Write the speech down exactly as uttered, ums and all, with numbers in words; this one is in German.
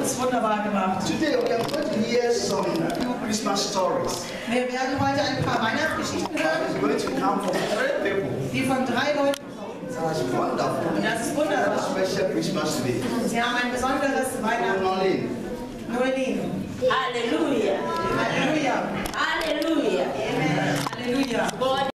es wunderbar gemacht. Today we are going to hear some few Christmas stories. Wir werden heute ein paar Weihnachtsgeschichten hören, It's going to come from three people. die von drei Leuten kommen. That's wonderful. Und das ist That's a wunderbar. special Christmas today. Sie haben ein besonderes Weihnachten. Nolene. Noelin. Hallelujah. Halleluja. Hallelujah. Amen. Halleluja. God